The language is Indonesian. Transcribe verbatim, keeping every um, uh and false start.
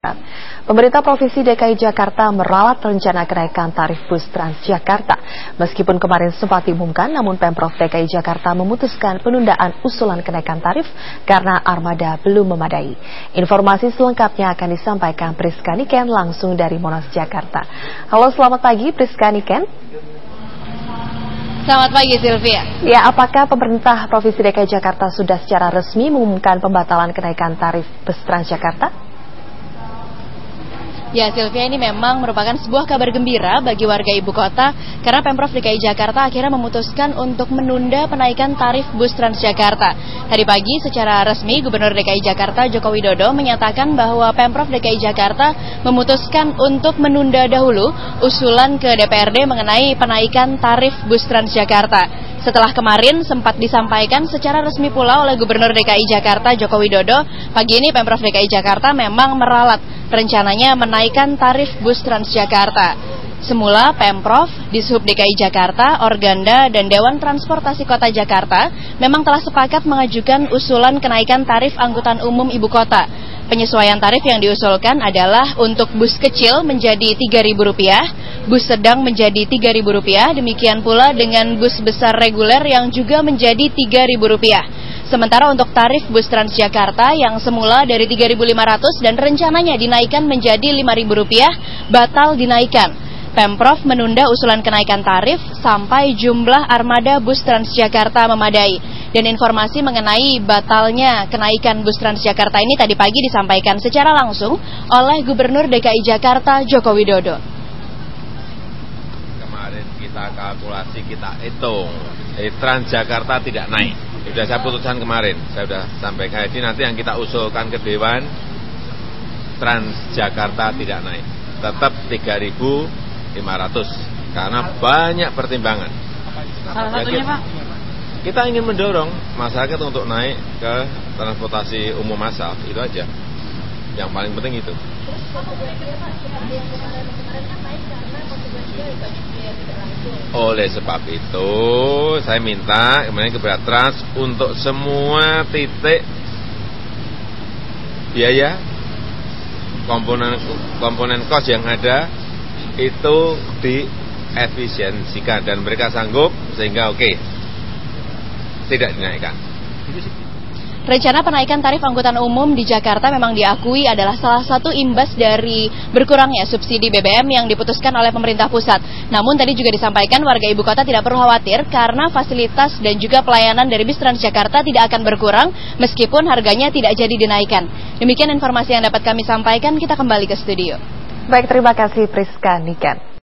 Pemerintah Provinsi D K I Jakarta meralat rencana kenaikan tarif bus Transjakarta. Meskipun kemarin sempat diumumkan, namun Pemprov D K I Jakarta memutuskan penundaan usulan kenaikan tarif karena armada belum memadai. Informasi selengkapnya akan disampaikan Priska Niken langsung dari Monas, Jakarta. Halo, selamat pagi Priska Niken. Selamat pagi Sylvia. Ya, apakah pemerintah Provinsi D K I Jakarta sudah secara resmi mengumumkan pembatalan kenaikan tarif bus Transjakarta? Ya Sylvia, ini memang merupakan sebuah kabar gembira bagi warga ibu kota karena Pemprov D K I Jakarta akhirnya memutuskan untuk menunda penaikan tarif bus Transjakarta. Tadi pagi secara resmi Gubernur D K I Jakarta Joko Widodo menyatakan bahwa Pemprov D K I Jakarta memutuskan untuk menunda dahulu usulan ke D P R D mengenai penaikan tarif bus Transjakarta. Setelah kemarin sempat disampaikan secara resmi pula oleh Gubernur D K I Jakarta Joko Widodo, pagi ini Pemprov D K I Jakarta memang meralat rencananya menaikkan tarif bus Transjakarta. Semula Pemprov, Dishub D K I Jakarta, Organda, dan Dewan Transportasi Kota Jakarta memang telah sepakat mengajukan usulan kenaikan tarif angkutan umum ibu kota. Penyesuaian tarif yang diusulkan adalah untuk bus kecil menjadi tiga ribu rupiah, bus sedang menjadi tiga ribu rupiah, demikian pula dengan bus besar reguler yang juga menjadi tiga ribu rupiah. Sementara untuk tarif bus Transjakarta yang semula dari tiga ribu lima ratus dan rencananya dinaikkan menjadi lima ribu rupiah, batal dinaikkan. Pemprov menunda usulan kenaikan tarif sampai jumlah armada bus Transjakarta memadai. Dan informasi mengenai batalnya kenaikan bus Transjakarta ini tadi pagi disampaikan secara langsung oleh Gubernur D K I Jakarta Joko Widodo. Kemarin kita kalkulasi, kita hitung, eh, Transjakarta tidak naik. Sudah saya putuskan kemarin, saya sudah sampaikan. Jadi nanti yang kita usulkan ke Dewan, Transjakarta tidak naik, tetap tiga ribu lima ratus karena banyak pertimbangan. Salah satunya Pak? Kita ingin mendorong masyarakat untuk naik ke transportasi umum massal, itu aja. Yang paling penting itu. Oleh sebab itu, saya minta kemarin kepada Trans untuk semua titik biaya komponen komponen kos yang ada itu diefisiensikan dan mereka sanggup sehingga oke, okay, tidak dinaikkan. Rencana penaikan tarif angkutan umum di Jakarta memang diakui adalah salah satu imbas dari berkurangnya subsidi B B M yang diputuskan oleh pemerintah pusat. Namun tadi juga disampaikan warga ibu kota tidak perlu khawatir karena fasilitas dan juga pelayanan dari bis Transjakarta tidak akan berkurang meskipun harganya tidak jadi dinaikkan. Demikian informasi yang dapat kami sampaikan, kita kembali ke studio. Baik, terima kasih Priska Niken.